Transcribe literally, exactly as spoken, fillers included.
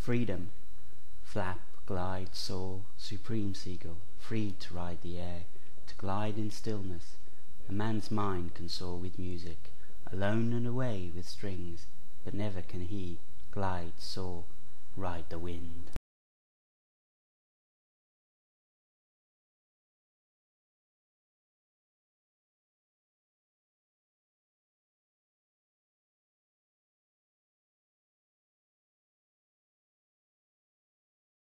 Freedom! Flap, glide, soar, supreme seagull, free to ride the air, to glide in stillness. A man's mind can soar with music, alone and away with strings, but never can he glide, soar, ride the wind.